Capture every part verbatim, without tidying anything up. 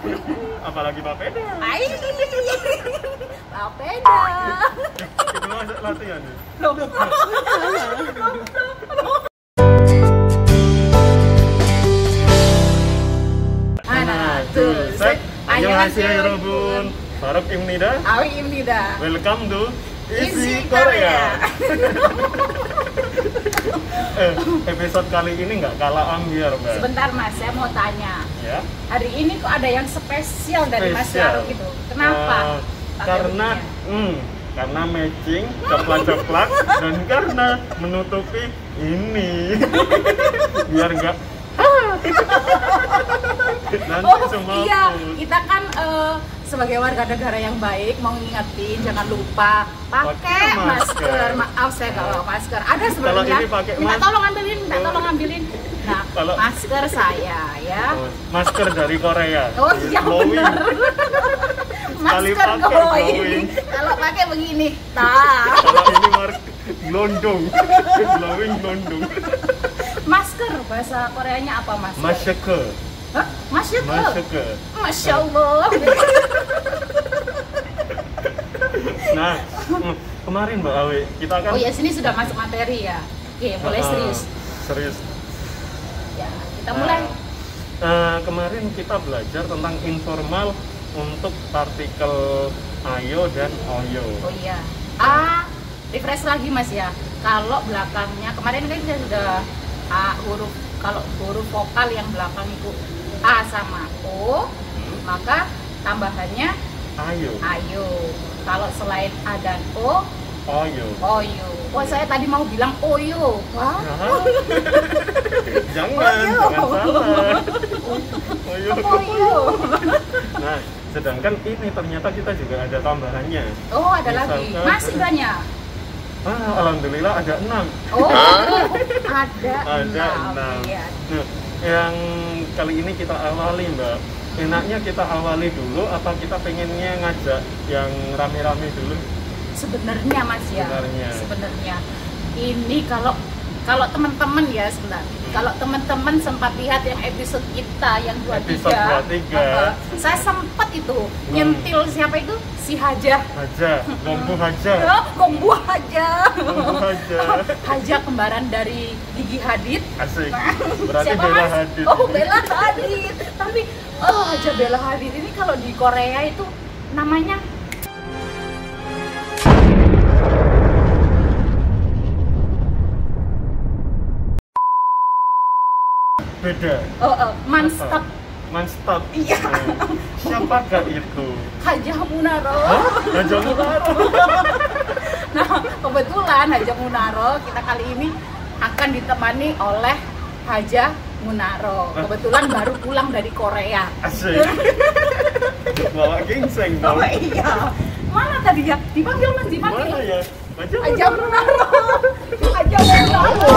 Apalagi papeda. Ai. Papeda. Itu masuk latihan ya? Loh. Anak tuh, sek. Annyeonghaseyo 여러분. Faruk Imnida. Awi Imnida. Welcome to Easy Easy Korea. Korea. eh, episode kali ini nggak kalah ambiar, Mbak. Sebentar Mas, saya mau tanya. Ya. Hari ini kok ada yang spesial dari Mas Spesial. Faruk gitu. Kenapa? Eh, Pakai karena beginian? hmm, karena matching coklat-coklat dan karena menutupi ini biar nggak nanti Oh semua iya, full. kita kan eh, sebagai warga negara yang baik mau ngingetin jangan lupa pakai Pakai masker. masker. Maaf saya nggak bawa masker. Ada Kalau sebenarnya. ini pakai Minta mas- tolong ambilin, minta Oh. tolong ambilin. Nah, Kalau- masker saya ya. Oh, masker dari Korea. Oh iya Glowing. benar. Sekali Masker pakai glowing. glowing. Kalau pakai begini, nah. Kalau ini mark glondong, glowing glondong. Masker bahasa Koreanya apa Mas? Masker, Hah? Masker. masker. Masya Allah. Nah, hmm, kemarin Mbak Awi, kita kan Oh ya, sini sudah masuk materi ya. Oke, mulai Ah, serius. Serius. Ya, kita Nah, mulai. eh, kemarin kita belajar tentang informal untuk partikel ayo dan oyo. Oh iya. A, refresh lagi Mas ya. Kalau belakangnya kemarin kan kita sudah A huruf, kalau huruf vokal yang belakang itu A sama O, Hmm, maka tambahannya ayo, ayo. Kalau selain A dan O, oyo. oyo. Wah, saya tadi mau bilang oyo. Wah. Nah, jangan, Oyo. jangan salah. Oyo. Oyo. Nah, sedangkan ini ternyata kita juga ada tambahannya. Oh, ada lagi. Misalkan- Masih banyak. Ah, alhamdulillah ada enam. Oh, ada Ada enam. enam. Iya. Nah, yang kali ini kita awali, Mbak. Enaknya kita awali dulu apa kita pengennya ngajak yang rame-rame dulu? Sebenarnya Mas ya. Sebenarnya. Sebenarnya. Ini kalau kalau teman-teman ya sebentar. Hmm. Kalau teman-teman sempat lihat yang episode kita yang dua puluh tiga. Episode dua puluh tiga. uh, saya sempat itu nyentil siapa itu? Si Haja. Haja, Gombu Haja. Oh, Gombu Haja. Gombu Haja. Haja kembaran dari Gigi Hadid. Asik. Berarti Siapa, Bella Mas? Hadid. Oh, Bella Hadid. Tapi oh, Haja Bella Hadid ini kalau di Korea itu namanya Beda. oh, oh, Manstop. Manstop. Iya. Oh, siapakah itu? Haja Munaro. Hah? Haja Munaro. Nah, kebetulan Haja Munaro kita kali ini akan ditemani oleh Haja Munaro. Kebetulan baru pulang dari Korea. Asik. Bawa gingseng dong. Oh iya. Mana tadi ya? Dipanggil Mas, dipanggil. Mana ya? Haja Haja Munaro. Haja Munaro.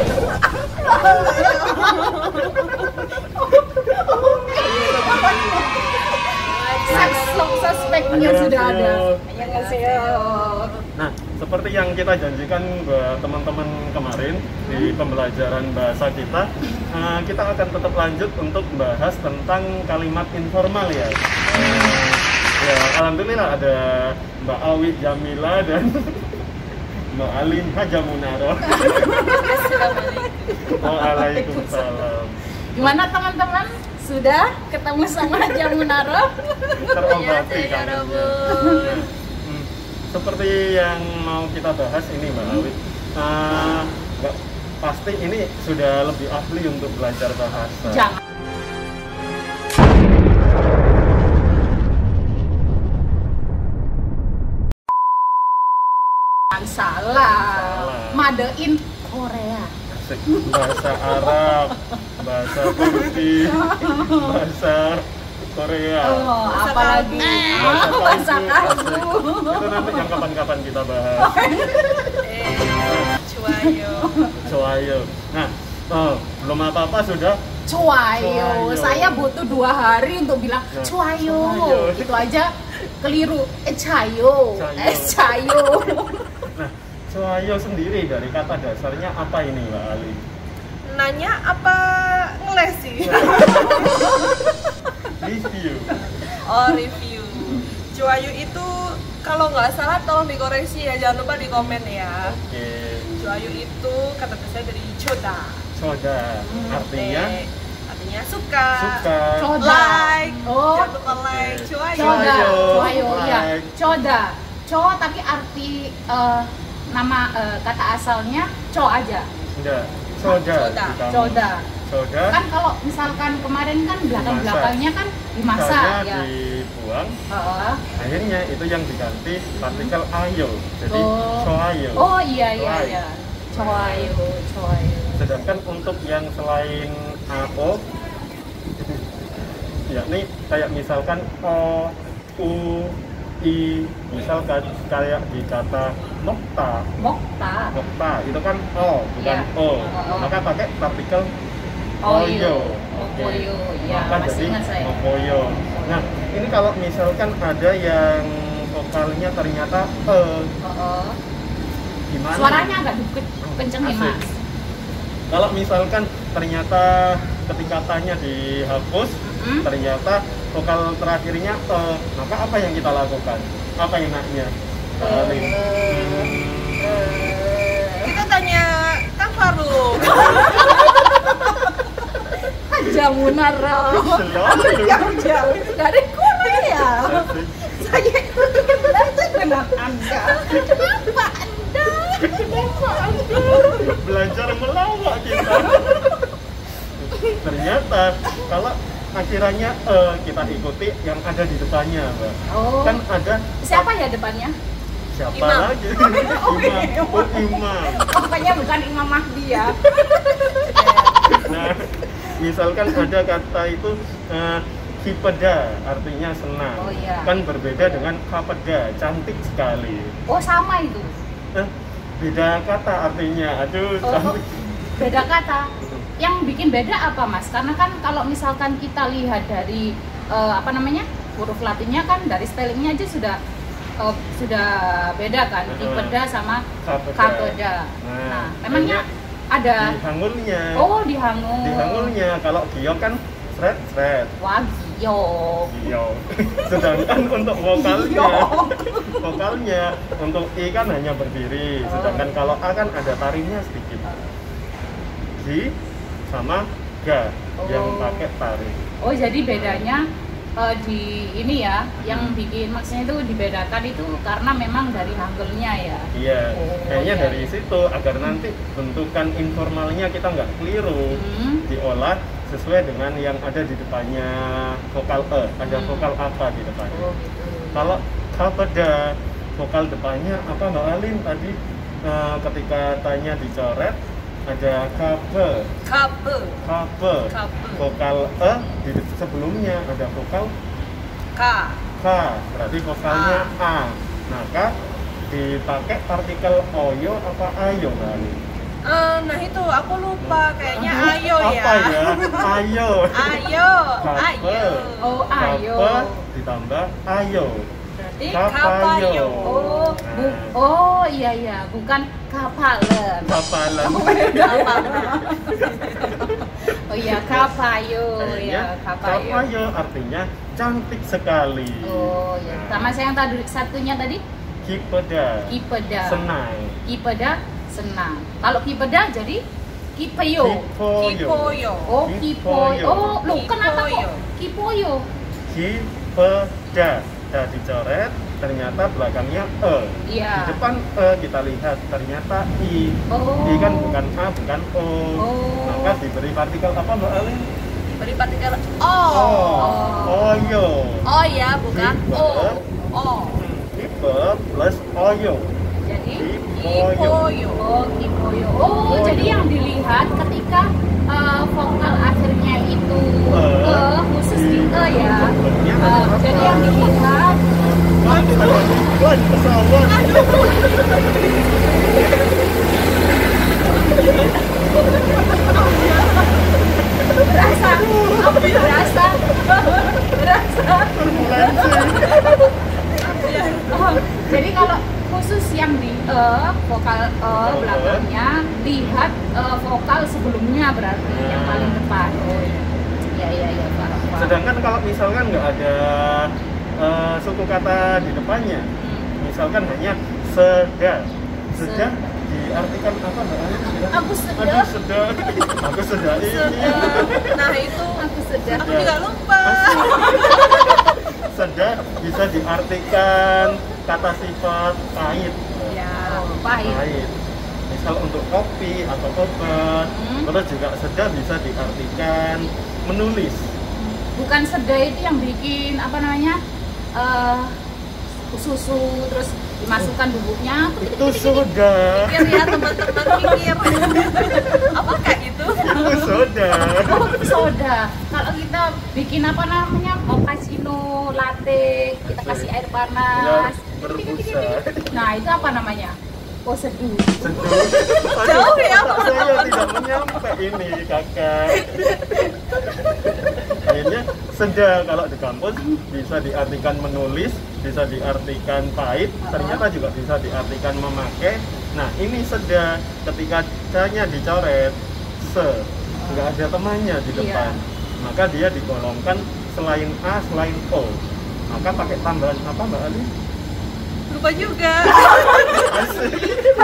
Seks suspeknya sudah ada. Annyeonghaseyo. Nah, seperti yang kita janjikan buat teman-teman kemarin di pembelajaran bahasa kita, eh, kita akan tetap lanjut untuk bahas tentang kalimat informal ya. Eh, ya, alhamdulillah ada Mbak Awi Jamila dan Mbak Alin Haja Munaro. Waalaikumsalam. Gimana teman-teman? Sudah ketemu sama Haja Munaro? Terobati Iya, kangennya. Robun. Nah, hmm, seperti yang mau kita bahas ini Mbak Awi, uh, Mbak, pasti ini sudah lebih ahli untuk belajar bahasa. Jangan. Salah. Salah. Madein Korea. Asik. Bahasa Arab, bahasa Turki, bahasa Korea. Oh, apalagi Bahasa oh, bahasa Kalbu. kalbu. Itu nanti yang kapan-kapan kita bahas. Cuayo. Coayo. Nah, oh, belum apa-apa sudah. Cuayo. Cuayo. Saya butuh dua hari untuk bilang Ya, cuayo. cuayo. Itu aja keliru. Eh cayo. Cayo. Eh cayo. Nah, coayo sendiri dari kata dasarnya apa ini Mbak Ali? Nanya apa ngeles sih? Review. Oh, review. Cuayu itu kalau nggak salah tolong dikoreksi ya, jangan lupa di komen ya. Oke. Cuayu itu kata saya dari choda. Choda. Artinya Oke. Artinya suka. suka. Choda. Like. Oh. Jangan lupa like. Cuayu. Coda, Coyo. coyo, iya. Like. Coda, co tapi arti eh, nama eh, kata asalnya co aja. Enggak. Choda. Choda. Ditambah. Coda. Choda. Kan kalau misalkan kemarin kan belakang belakangnya kan dimasak Misalnya ya. dibuang, Heeh. akhirnya itu yang diganti partikel ayo. Jadi Oh. choayo. Oh iya iya Like. iya. Coayo, coayo. Sedangkan untuk yang selain ao, yakni kayak misalkan o, u, i, misalkan kayak di kata nokta, Mokta. nokta itu kan o bukan Iya. o, Oh. maka pakai partikel Oyo. oyo. Oyo. Ya, Maka masih jadi ingat saya. oyo. Nah ini kalau misalkan ada yang vokalnya ternyata e, Heeh. gimana? Suaranya agak dikit kenceng ya, Asik. Mas. Kalau misalkan ternyata ketingkatannya dihapus, Mm-mm. ternyata vokal terakhirnya e, maka apa yang kita lakukan? Apa enaknya? Pak Alim? Kita tanya Kang Faruk. Jamunara. Selalu. Jauh dari Korea. Asik. Saya ingin belajar dengan Anda. Kenapa Anda? Kenapa Anda? Belajar melawak kita. Ternyata kalau akhirannya e, kita ikuti yang ada di depannya, Mbak. Oh. Kan ada Siapa ya depannya? siapa Imam. lagi? Oh, Imam. Oh, imam. Pokoknya bukan Imam Mahdi ya. Nah, misalkan ada kata itu eh, kipeda, artinya senang. Oh, iya. Kan berbeda dengan kapeda, cantik sekali. Oh sama itu. Eh, beda kata artinya. Aduh, Oh, cantik. beda kata. Yang bikin beda apa Mas? Karena kan kalau misalkan kita lihat dari eh, apa namanya huruf Latinnya kan dari spellingnya aja sudah eh, sudah beda kan. Betul. Kipeda sama Kapeda. kapeda. Nah, Nah, memangnya ada Di hangulnya. oh dihangun. Di hangulnya. Kalau giok kan sret sret. Wah, giyo. Giyo. Sedangkan untuk vokalnya, Giyo. vokalnya untuk i kan hanya berdiri. Oh. Sedangkan kalau a kan ada taringnya sedikit. Gi sama ga yang Oh. pakai taring. Oh, jadi bedanya eh, di ini ya, yang bikin maksudnya itu dibedakan itu karena memang dari hangulnya ya. Iya, Oh, kayaknya iya. dari situ agar nanti bentukan informalnya kita nggak keliru, Hmm. diolah sesuai dengan yang ada di depannya vokal e. Ada Hmm. vokal apa di depannya? Oh, gitu. Kalau kapeda, vokal depannya apa Mbak Alim tadi eh, ketika tanya dicoret ada kape, Kape. kape, Kape. vokal e di de- sebelumnya ada vokal K. k, berarti vokalnya a. Maka dipakai partikel oyo apa ayo Mbak Alim? Eh, nah itu aku lupa kayaknya ayo ya. Apa ya? Ayo. Ayo. Kape. Ayo. Oh, ayo. Kape ditambah ayo. Berarti Kapayo. oh, bu, oh iya iya, bukan kapalen. Kapalan. Oh iya, kapayo Akhirnya, ya, kapayo. kapayo artinya cantik sekali. Oh iya. Sama saya yang tadi satunya tadi Kipeda. kipeda. Senang. Kipeda senang. Kalau kipeda jadi kipeyo. Kipoyo. Kipoyo. Oh, kipoyo. Kipoyo. Oh, loh, kenapa Kipoyo. kok kipoyo? Kipeda. Dah dicoret, ternyata belakangnya e. Iya. Di depan e kita lihat ternyata i. Oh. I kan bukan a, bukan o. Oh. Maka diberi partikel apa Mbak Alim? Beri partikel O. Oh. Oyo. Oh ya, bukan O. O. Kipe plus oyo. Jadi Kipoyo. oh kipoyo. Oh, Kipoyo. jadi yang dilihat ketika eh, vokal akhirnya itu E. e khusus di e ya. Sebelumnya Eh, ada apa? jadi yang dilihat Wah, wah, pesawat. berasa apa berasa berasa oh, jadi kalau khusus yang di e vokal e belakangnya lihat e, vokal sebelumnya berarti yang paling depan oh iya iya iya Pak. Sedangkan kalau misalkan nggak ada uh, suku kata di depannya, Hmm. misalkan hanya seda, seda Seda. diartikan apa Mbak Ali? Aku seda. Aduh seda, aku seda ini. Sedap. Nah itu Aku sedang. aku juga lupa. Seda bisa diartikan kata sifat pahit. Ya, pahit. Pahit. Misal untuk kopi atau obat, Hmm. terus juga seda bisa diartikan menulis. Bukan seda itu yang bikin apa namanya eh, susu terus dimasukkan bubuknya. Itu sudah, Pikir ya teman-teman pikir. Apa kayak gitu? itu sudah. Oh, soda. Kalau kita bikin apa namanya cappuccino, latte, kita kasih air Ya, panas. berbusa. Nah, itu apa namanya? Oh, seduh. Seduh. Jauh ya, otak saya tidak menyampe ini kakak. Akhirnya seda kalau di kampus bisa diartikan menulis, bisa diartikan pahit, ternyata juga bisa diartikan memakai. Nah ini seda ketika C-nya dicoret, se, nggak ada temannya di depan, maka dia digolongkan selain A, selain O. Maka pakai tambahan apa Mbak Ali? Lupa juga. Asik.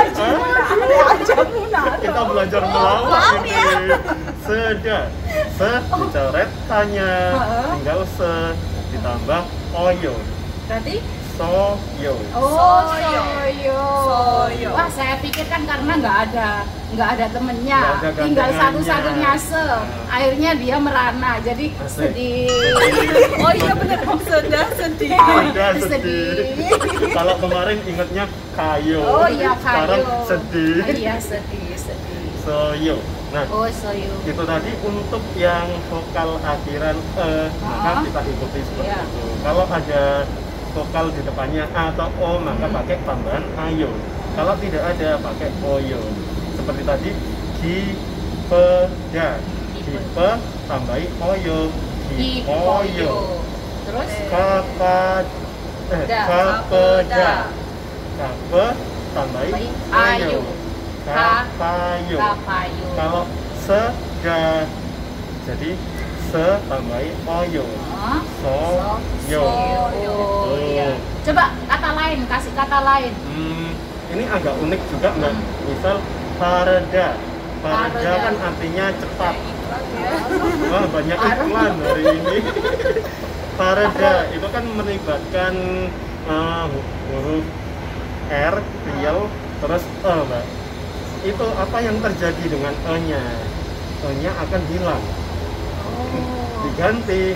Hah? Kita belajar melawak Maaf ini. ya. Seda, se dicoret tanya, Heeh. tinggal se ditambah oyo, Berarti soyo. oh, Soyo. soyo. Soyo. Wah, saya pikir kan karena nggak ada nggak ada temennya, Nggak ada tinggal gandengannya. satu-satunya se. Nah. Akhirnya dia merana, jadi Asik. sedih. Oh iya benar. Sedih sedih. Sudah sedih. Sedih. Kalau kemarin ingatnya kayo, Oh iya, sekarang kayu. sedih. Oh, iya, sedih, sedih. Soyo. Nah, Oh, soyo. itu tadi untuk yang vokal akhiran e, maka Oh. kita ikuti seperti Iya. itu. Kalau ada vokal di depannya A atau O, maka Hmm. pakai tambahan ayo. Kalau tidak ada, pakai oyo. Seperti tadi, gipeda, gipe tambahi oyo, Di gipoyo. Terus Kapad, eh, Da. kapeda, kape tambahi Tambahi ayo, ayu. kapayo. kapayo. Kalau seda, jadi se tambahi oyo, Oh, soyo. soyo. Iya. Coba kata lain, kasih kata lain. Hmm, ini agak unik juga Mbak. Misal pareda, pareda Pareda. kan artinya cepat. Ya. Wah banyak iklan hari ini. Pareda itu kan melibatkan uh, huruf R, riel, terus E Mbak. Itu apa yang terjadi dengan E-nya? E-nya akan hilang. Oh. Diganti.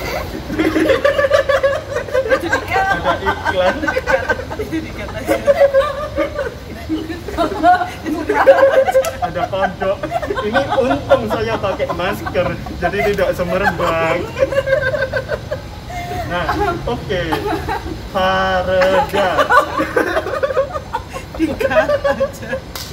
Ada iklan. Itu dikatakan. Ada kodok. Ini untung saya pakai masker, jadi tidak semerbak. Nah, oke. Pareda. Dikat aja.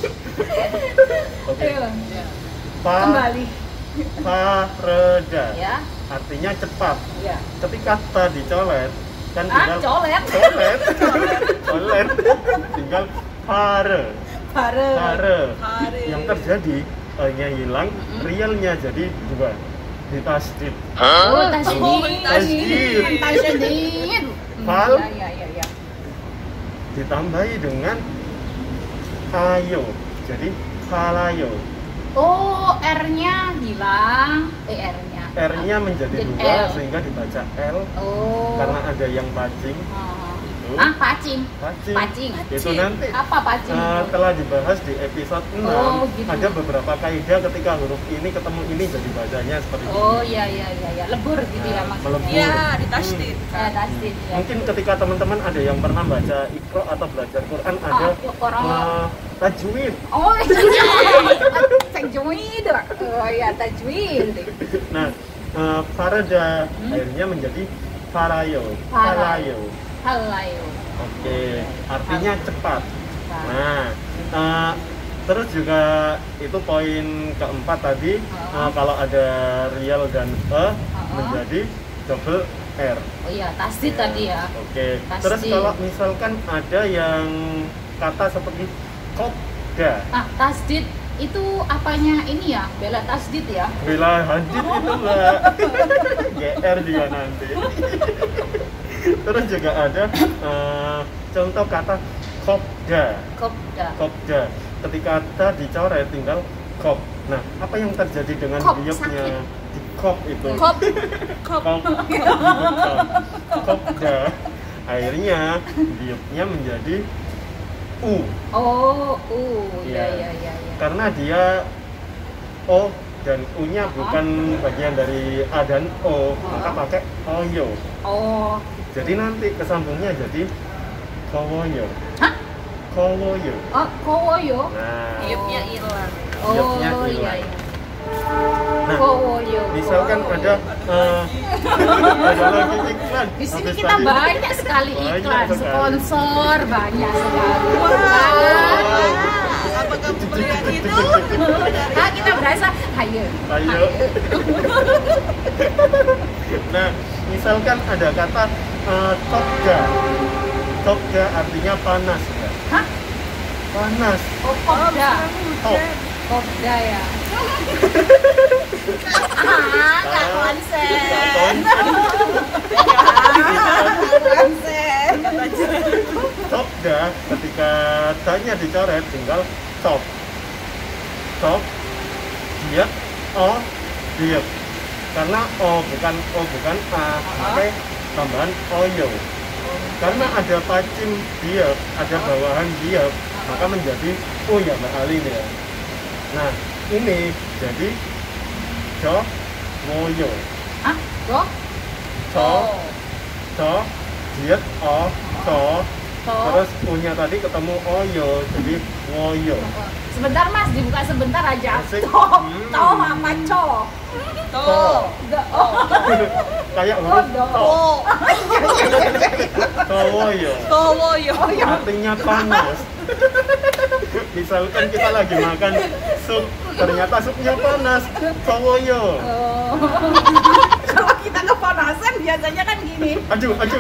Oke. Ayo, Pa, kembali. pareda. Ya, Artinya cepat. ya. Ketika kita dicolet, kan Ah, tinggal colet. colet. Colet. Tinggal pare. Bare. Pare. Pare. Yang terjadi E-nya hilang, Mm-mm. realnya jadi dua. Ditasdid. Oh, tasdid. Oh, tasdid. Tasdid. Fal. Ya, ya, ya, ya. Ditambahi dengan ayo, jadi falayo. Oh, R-nya hilang. Eh, R-nya. R-nya menjadi Jadi dua L. sehingga dibaca L Oh. karena ada yang pacing. Oh. Itu Ah, pacing. pacing. Pacing. Itu nanti Apa pacing? uh, telah dibahas di episode enam. Oh, gitu. Ada beberapa kaidah ketika huruf ini ketemu ini jadi bacanya seperti ini. Oh, iya, iya, iya, ya. Lebur gitu ya Nah, maksudnya. melebur. Iya, ditasdid. Ya, tasdid ya. Mungkin ketika teman-teman ada yang pernah baca Iqra atau belajar Quran ada Ah, Iqra. uh, tajwid. Oh, tajwid. Tajwid. Oh, ya, tajwid. Nah, uh, farada Hmm? akhirnya menjadi farayo. Farayo. Farayo. Halayo. Oke, artinya cepat. Cepat. Nah, uh, terus juga itu poin keempat tadi, Uh-huh. uh, kalau ada real dan e Uh-huh. menjadi double R. Oh iya, tasdid tadi ya. Oke. Tasdid. Terus kalau misalkan ada yang kata seperti kopda. Nah, tasdid itu apanya ini ya? Bella Tasdid ya? Bella Hadid itu Mbak. G R juga nanti. Terus juga ada uh, contoh kata kopda. Kopda. Kopda. Ketika ada dicoret tinggal kop. Nah, apa yang terjadi dengan Kop, diopnya sakit. di kop itu? Kop. Kop. Kop. Kopda. Akhirnya diopnya menjadi u. Oh, uh, ya Iya. ya ya ya. Karena dia o dan u-nya bukan bagian dari a dan o, maka pakai oyo. Oh. Jadi nanti kesambungnya jadi kowoyo. Hah? Kowoyo. Oh, kowoyo. Nah, Tiupnya hilang. Oh, Diopnya iya hilang. iya. Nah, Kowoyo. misalkan ada eh, ada lagi iklan. Di sini Habis kita tadi- banyak sekali Banyak iklan, sekali. sponsor banyak sekali. Wow. Ah, Apa kamu melihat itu? ah, kita berasa, ayo. Ayo. Nah, misalkan ada kata eh, tokga. Tokga artinya panas ya. Hah? Panas. Oh, kopda. Tok. Kopda ya. Ah, nggak konsen. Konsen. Tokga ketika tanya dicoret tinggal top. Top. Dia o dia. Karena o bukan o bukan a, pakai tambahan oyo. Karena ada pacim dia, ada bawahan dia, maka menjadi o ya Mbak Alin ya. Nah, ini jadi co woyo. Hah? Go? Co co diet o co Co. terus u-nya tadi ketemu oyo jadi woyo. Sebentar Mas, dibuka sebentar aja. Asik. Co. Hmm. Co apa co? Tuh. Enggak. Oh. Kayak Oh, huruf do. to. Oh. Kowoyo. Towoyo. Artinya panas. Misalkan kita lagi makan sup, ternyata supnya panas, kowoyo. Oh. Kalau kita kepanasan biasanya kan gini. Aduh, aduh.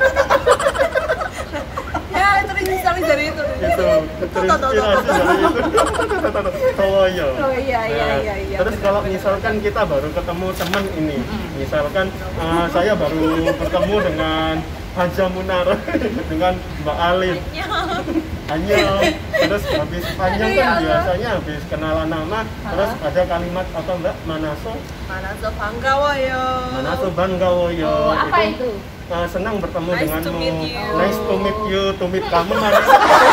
Ya, terinspirasi dari itu. Itu terinspirasi dari itu. Kowoyo. Oh iya iya Nah, iya iya. Terus kalau misalkan kita baru ketemu teman ini, misalkan eh, saya baru bertemu dengan Haja Munar dengan Mbak Alin. Anyong. Terus habis Anyong kan biasanya habis kenalan nama, terus ada kalimat apa Mbak? Manaso, Mana tuh Panggawoyo. Manaso Banggawoyo. Oh, apa itu? eh, senang bertemu Nice to denganmu. meet you. Nice to meet you, to meet kamu Maris.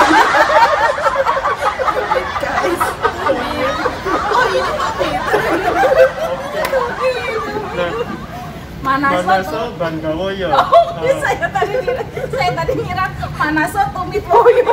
Guys. Oh, ini Tomit. Nah, Manaso. Manaso Banggawoyo. Oh, Eh, saya tadi kira, saya tadi kira Manaso tumit woyo.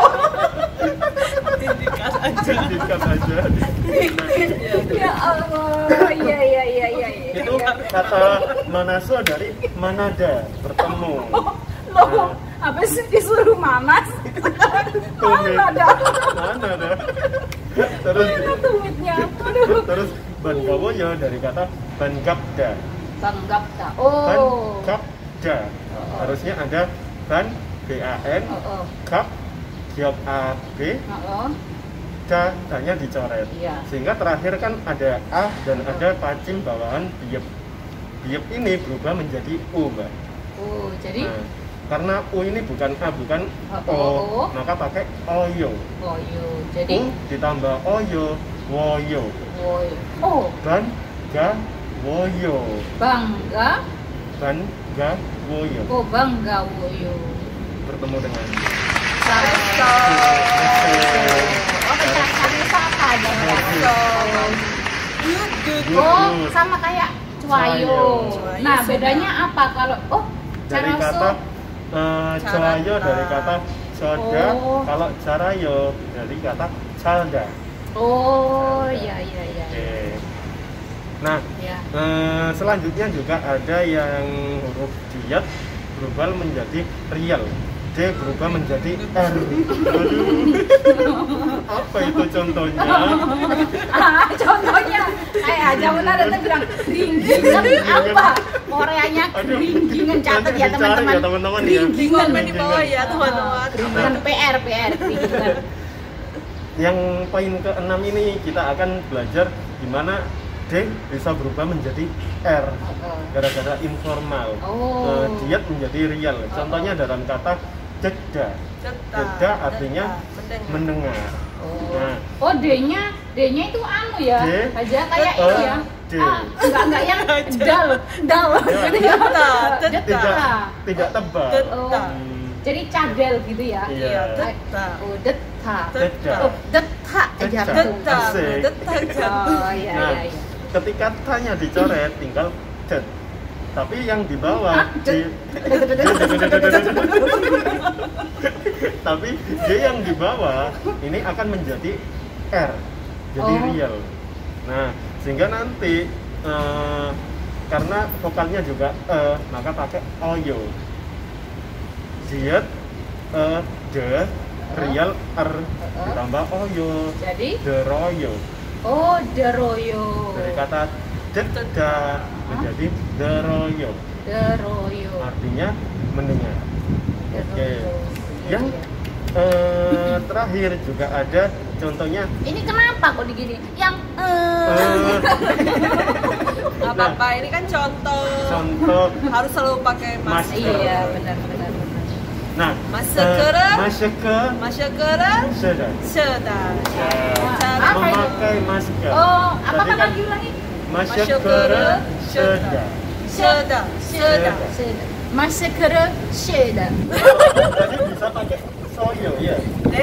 Dikas aja. Dikat aja. Ya Allah. Iya iya iya iya. iya. Itu kata Manaso dari Manada, bertemu. Loh, apa sih disuruh manas? Tumit. Mana ada? Mana ada? Terus Mana tumitnya? Aduh. terus Banggawoyo dari kata Bangabda. Banggapta. Oh. Bangabda. Harusnya ada ban B A N, Oh, oh. kap giop A B, Oh, oh. da nya dicoret. Iya. Sehingga terakhir kan ada A dan ada pacim bawahan biep. Biep ini berubah menjadi U, Mbak. Oh, jadi Nah, karena U ini bukan A, bukan Oh, O, oh, oh. maka pakai oyo. woyo. Jadi U ditambah oyo, woyo. woyo. Oh, Ban, ga, woyo. bangga. Ban, ga, woyo. Oh, bangga woyo. Bertemu dengan Presto. Oh, kecakapan apa dong? Good, good. Oh, sama kayak cuayo. Cuayo. Nah, bedanya apa kalau oh, dari caraso? kata eh, Jayo dari kata soda, Oh. kalau Jarayo dari kata calda. Oh, iya iya iya. Oke. Nah, Ya. eh, selanjutnya juga ada yang huruf diet berubah menjadi real. D berubah menjadi R. Aduh. Apa itu contohnya? Ah, contohnya kayak aja benar itu bilang ringgingan apa? Koreanya Aduh. ringgingan catat ya Dicari teman-teman. ya, teman-teman ya. Ringgingan Komen di bawah ya, teman-teman. Ringgingan P R P R ringgingan. yang poin keenam ini kita akan belajar gimana D bisa berubah menjadi R gara-gara informal. Oh. Uh, diet menjadi real. Contohnya dalam kata jeda. Jeda artinya mendengar. Oh, Nah, oh D-nya, D-nya itu anu ya, D, aja kayak uh, itu ya. D. Ah, enggak enggak yang dal, dal. Ya. Gitu ya. Deta, Deta. tidak tidak tebal. Oh, Hmm, jadi cadel gitu ya. Iya. Deta. Oh, deta. Deta. Oh, deta aja Deta. tuh. Deta, Asik. deta jantung. Oh, iya Nah, iya iya. ketika tanya dicoret tinggal det. Tapi yang di bawah Ah, di, tapi dia yang di bawah ini akan menjadi R, jadi Oh. real. Nah, sehingga nanti eh, karena vokalnya juga e, maka pakai oyo. Diet e, de, real R ditambah oyo, Jadi, deroyo. oh, deroyo. Dari kata deda menjadi deroyo, Deroyo. artinya mendengar. Oke. Deroyo. Yang eh, terakhir juga ada contohnya. Ini kenapa kok digini? Yang eh eh, Gak apa-apa, ini kan contoh. contoh Harus selalu pakai masker. Masker. iya, benar benar benar. nah Masker. eh, masker Masker sudah sedang. Ya, Cara Apa itu? memakai masker. Oh, apa Tadi kata kan diulangi? masker Masker sudah. sedang. Sedang. Seda. Masker seda. Tadi bisa pakai soyo ya.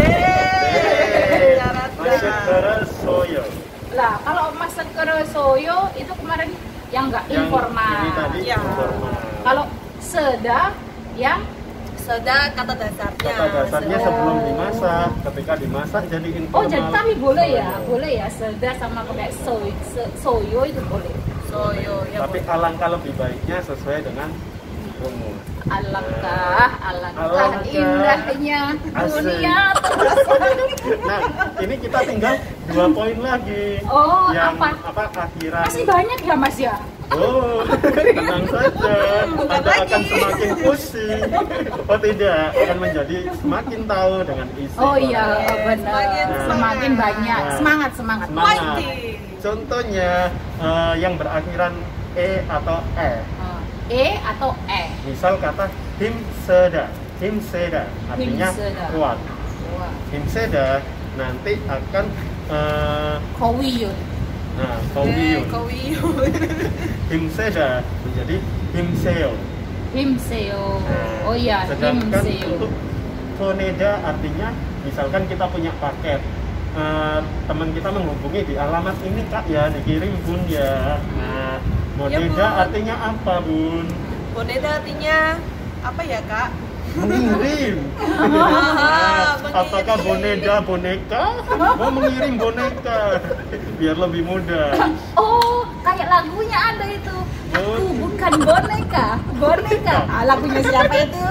Eh, cara Masker soyo. Lah, kalau masker soyo itu kemarin yang enggak Yang informal. ini tadi Ya. informal. Kalau seda yang sedang kata dasarnya. Kata dasarnya Oh. sebelum dimasak, ketika dimasak jadi informal. Oh, jadi tapi boleh ya, Soyo. boleh ya seda sama pakai soy, se- soyo itu boleh. Soyo ya. Tapi boleh. alangkah lebih baiknya sesuai dengan rumus. Alangkah, alangkah Alangkah. indahnya Asik. dunia. Nah, ini kita tinggal dua poin lagi. Oh, yang apa? apa akhiran. Masih banyak ya Mas ya? Oh, tenang saja. Bukan Anda lagi. akan semakin pusing. Oh tidak, akan menjadi semakin tahu dengan isi. Oh iya, Pak. benar. Semakin Semakin semangat. banyak. Nah. Semangat, semangat. Semangat. Fighting. Contohnya eh, yang berakhiran e atau e. Oh, E atau E? Misal kata him seda, him seda artinya Himseda. kuat. Wah, Him seda nanti akan eh, Kowiyun. nah Eh, kowiyun. Kowiyun. Him seda menjadi him seo. Himseo. Nah, Oh iya, sedangkan himseo. untuk foneda artinya misalkan kita punya paket, eh, teman kita menghubungi di alamat ini kak ya, dikirim bun ya. Nah, moneda Ya, Bun. artinya apa bun? Boneda artinya apa ya kak? Mengirim. Ah, Apakah mengirim. boneda boneka? Mau mengirim boneka biar lebih mudah. Oh, kayak lagunya ada itu. Aku Oh. bukan boneka, boneka. Ah, lagunya siapa itu?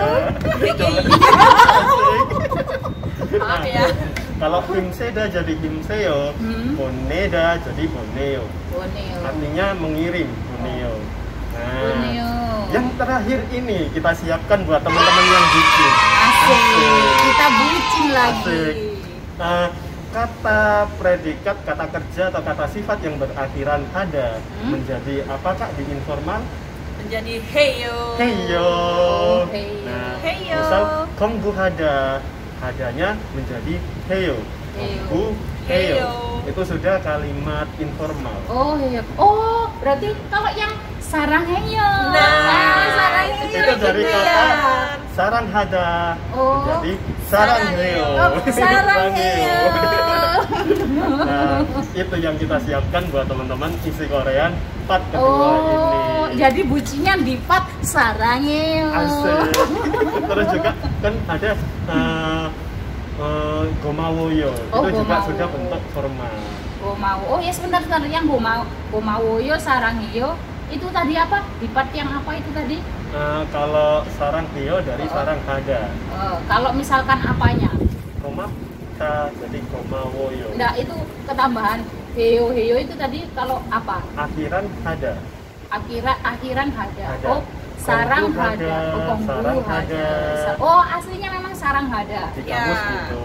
Maaf ya. Kalau himseda jadi himseo, Hmm. boneda jadi boneo. Boneo. Artinya mengirim, boneo. Nah, Boneo. yang terakhir ini kita siapkan buat teman-teman yang bikin. Asik. Kita bucin lagi. Asik. Nah, kata predikat, kata kerja atau kata sifat yang berakhiran ada Hmm? menjadi apa kak di informal? Menjadi heyo. Heyo. Oh, heyo. Nah, Heyo. misal konggu hada, hadanya menjadi heyo. Heyo. Konggu heyo. Heyo. Itu sudah kalimat informal. Oh iya. Oh, berarti kalau yang sarang heyo. Nah, Ah, sarang heyo. Itu dari gitu kata ya. sarang hada Oh. menjadi sarang Sarang heyo. heyo. Oh, sarang Sarang heyo. Nah, itu yang kita siapkan buat teman-teman isi Korean part kedua Oh, ini. jadi bucinya di part sarang heyo. Asik. Terus juga kan ada uh, uh, gomawoyo. Oh, Itu juga gomawo. sudah bentuk formal. Gomao. Oh ya sebentar sebentar yang gomao. Gomawoyo sarang heyo. Itu tadi apa? Di part yang apa itu tadi? Uh, kalau sarang heyo dari Oh. sarang hada. Eh, kalau misalkan apanya? Koma ta jadi gomawoyo. Enggak, itu ketambahan heyo heyo itu tadi kalau apa? Akhiran hada. Akhiran akhiran hada. Hada. Oh, sarang Konggu hada. hada, Oh, konggu sarang hada. hada. Sa- Oh, aslinya memang sarang hada. Di Ya. kamus gitu. Oh.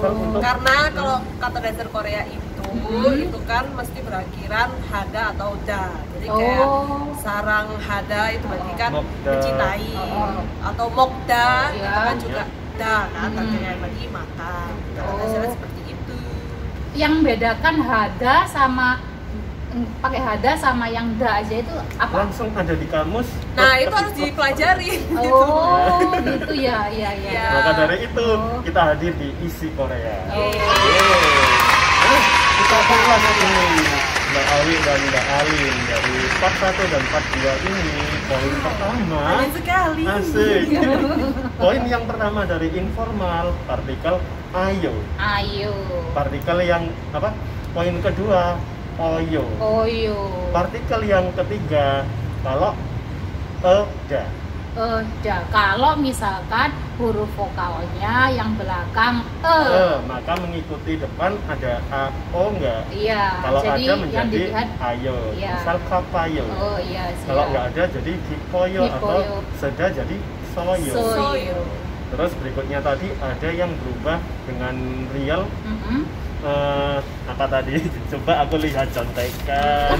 Misal untuk Karena kalau kata dasar Korea itu Hmm. itu kan mesti berakhiran hada atau da. Jadi kayak Oh. sarang hada itu berarti kan Mokda. mencintai, Oh. atau mokda itu Ya. kan juga da kan, Hmm. artinya berarti makan. Kata Oh. dasarnya seperti itu. Yang bedakan hada sama mm, pakai hada sama yang da aja itu apa? langsung ada di kamus. Nah itu harus dipelajari. Oh, gitu ya, iya iya. Iya. Maka dari itu Oh. kita hadir di Isi Korea. Oh. Nah, kita ulas ini Mbak Awi dan Mbak Alin dari part satu dan part dua ini. Poin pertama, Aneh sekali. asik. Poin yang pertama dari informal, partikel ayo. Ayo. Partikel yang apa? Poin kedua, oyo. Oyo. Partikel yang ketiga, kalau eda. Eh, da. Kalau misalkan huruf vokalnya yang belakang e. Eh, maka mengikuti depan ada a o enggak? Iya. Kalau jadi ada yang menjadi dilihat ayo. Iya. Misal kapayo. oh iya siap. Kalau nggak ada jadi gipoyo atau Gipoyo. seda jadi soyo. Soyo. Terus berikutnya tadi ada yang berubah dengan real. Mm-mm. Eh, apa tadi? Coba aku lihat contekan.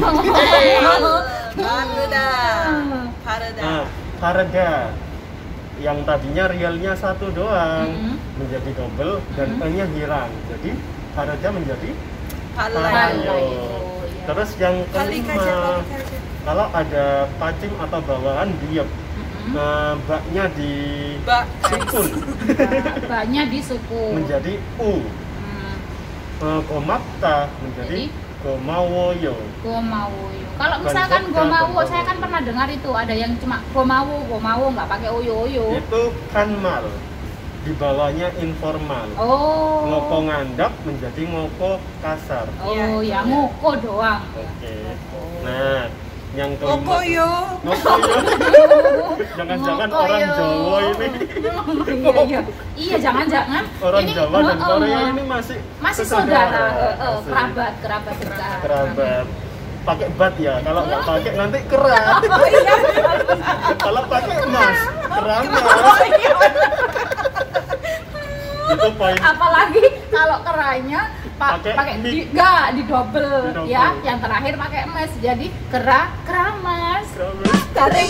Paruda. Paruda. Nah, Farada yang tadinya realnya satu doang Mhm. menjadi double dan Mhm. E-nya hilang. Jadi Farada menjadi Palai. Palayo. iya. Terus yang Balik kelima, aja, balik aja. kalau ada pacim atau bawahan diep, Mm-mm. nah, baknya di Mbak. sukun Ba- Ba-nya di suku. menjadi u, Hmm. Eh, gomakta menjadi Jadi? gomawoyo. Gomawoyo. Kalau misalkan Bangkok, gomawo, Bangkok. saya kan pernah dengar itu ada yang cuma gomawo, gomawo nggak pakai oyo-oyo. Itu kanmal, di bawahnya informal. Oh. Ngoko ngandap menjadi ngoko kasar. Oh, Iya, ya iya. ngoko doang. Oke. Ngoko. Nah, yang kelima. Kokoyo. Ngoko yo. Jangan-jangan Ngoko orang yo. Jawa ini, iya, iya. Iya, jangan-jangan orang ini Jawa dan oh, oh, Korea oh. ini masih masih saudara, eh, eh, Asik. kerabat, kerabat dekat. Kerabat. Pakai bat ya, kalau nggak pakai nanti kerat. Kalau pakai emas, keramas. Itu poin. Apalagi kalau keranya pa- Pakai pakai mik. di, enggak di double, Di double. ya, yang terakhir pakai emas jadi kera keramas. Keramas. Garing.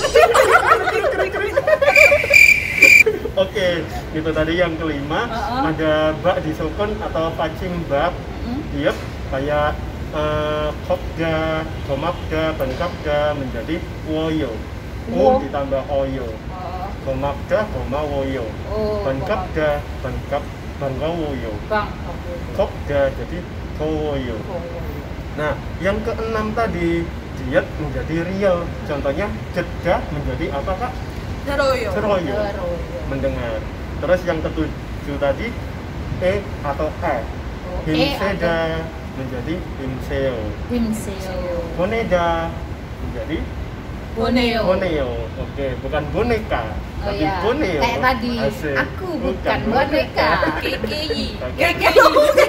Oke, itu tadi yang kelima. Uh-uh. Ada bak di sukun atau pacim bak. Mm. Yep, kayak eh, kopda, komapda, bangkapda menjadi woyo. Wo. U ditambah oyo. Oh, Komapda, komawoyo. oh, Bangkapda, bangkap, bangkawoyo. Bang. Kopda jadi kowoyo. Nah, yang keenam tadi diet menjadi real. Contohnya jeda menjadi apa kak? Daroyo. Ceroyo. Oh, Mendengar. Terus yang ketujuh tadi e atau e. E Himseda menjadi himseo. Himseo. Boneda menjadi Boneo. boneo. Oke, bukan boneka, Oh tapi ya, boneo. kayak tadi, Asik. aku bukan boneka. K K I. Oke. K K I.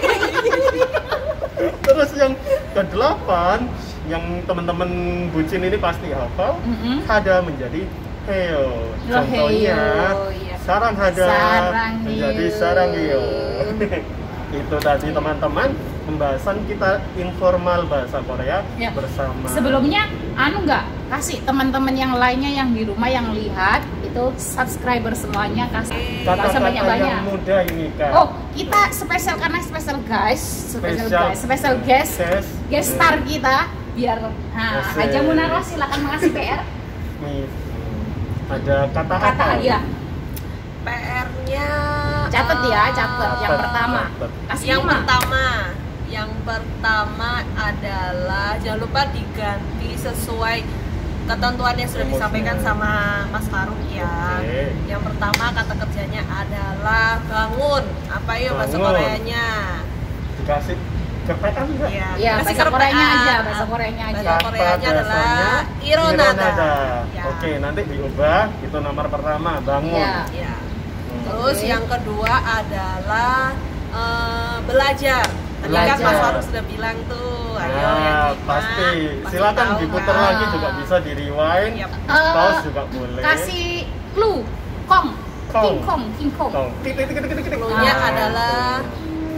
Terus yang kedelapan, yang teman-teman bucin ini pasti hafal, Mm-mm. hada menjadi heo. Oh, Contohnya, heo, iya. sarang hada Sarang menjadi heo. sarang heo. Itu tadi teman-teman pembahasan kita informal bahasa Korea Ya. bersama. Sebelumnya, anu nggak kasih teman-teman yang lainnya yang di rumah yang lihat itu subscriber semuanya kasih nggak usah kata-kata banyak-banyak. yang mudah ini kak. Oh, kita spesial karena spesial guys, spesial Spesial. guys, spesial guest, Guest. guest star kita biar nah, Asik. Haja Munarwa silakan mengasih P R. Nih, ada kata apa? Kata ya, P R-nya. catat ya, catat. Yang Catat, pertama, catat. kasih Yang lima. pertama, yang pertama adalah jangan lupa diganti sesuai ketentuan yang sudah Rumusnya. disampaikan sama Mas Faruk ya. Oke. Yang pertama kata kerjanya adalah bangun. Apa yuk bahasa Bangun. Koreanya? Dikasih ke P R enggak? Iya. Iya, Kasih bahasa ke Koreanya P R. aja, bahasa Koreanya aja. Bahasa Koreanya adalah dasarnya Ironada. Ya. Oke, nanti diubah. Itu nomor pertama, bangun. Iya. Ya. Hmm. Terus Oke. yang kedua adalah eh, belajar. Tadi kan Belajar. Mas Faruk sudah bilang tuh, ayo Nah, yang lima, pasti. pasti Silakan tahu diputar kan? lagi juga bisa di rewind. Yap. Eh, Pause juga boleh. Kasih clue, Kong, Kong. King Kong, King Kong. Tong. Titik titik titik titik. Clue-nya Ah. adalah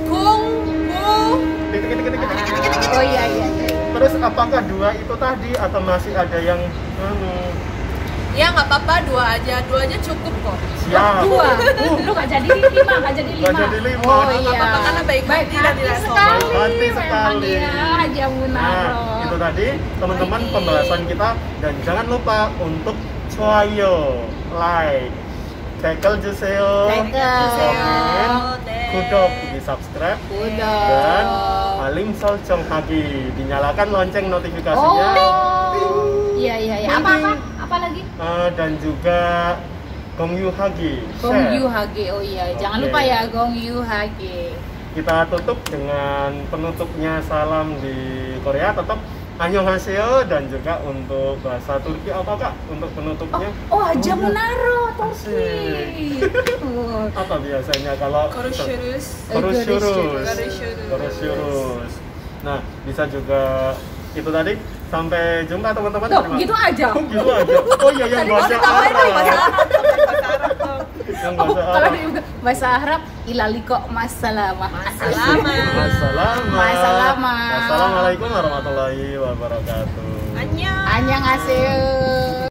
Kung Fu. Titik, titik, titik, titik, titik, titik. Oh iya iya iya. Terus apakah dua itu tadi atau masih ada yang hmm, Ya nggak apa-apa, dua aja, dua aja cukup kok. siap? Dua. Lu nggak jadi lima, nggak jadi lima. Nggak jadi lima. Oh Nggak iya. apa-apa, karena baik hati dan tidak sombong. sekali. Hati sekali. Memang ya, Haji Nah, Munaro. itu tadi teman-teman Baik. pembahasan kita, dan jangan lupa untuk 좋아요, like, 댓글 주세요, 댓글. komen, 네. 구독, di subscribe, Udah. dan alim 설정하기, dinyalakan lonceng notifikasinya. Oh. Iya iya iya. Apa apa? Apa lagi? Eh, dan juga 공유하기, Gong share. Yu Hage. Oh iya, jangan Oke. lupa ya Gong Yu Hage. Kita tutup dengan penutupnya salam di Korea, tetap annyeonghaseyo, dan juga untuk bahasa Turki apa Kak untuk penutupnya? Oh, Haji iya. Munaro, Asik. Turki. Oh. Apa biasanya kalau Korusyurus. Korusyurus. Korusyurus. Korusyurus. Nah, bisa juga itu tadi. Sampai jumpa teman-teman. Tuh, Terima- gitu aja. Oh, gitu aja. Oh iya, yang Tadi bahasa mau tambahin dong, bahasa Arab. Arab dong, bahasa Arab dong. Yang Oh, bahasa kalau Arab. di bahasa Arab ilaliko masalamah. Masalamah. Masalamah. Masalamah. Assalamualaikum warahmatullahi wabarakatuh. Annyeong. Annyeonghaseyo.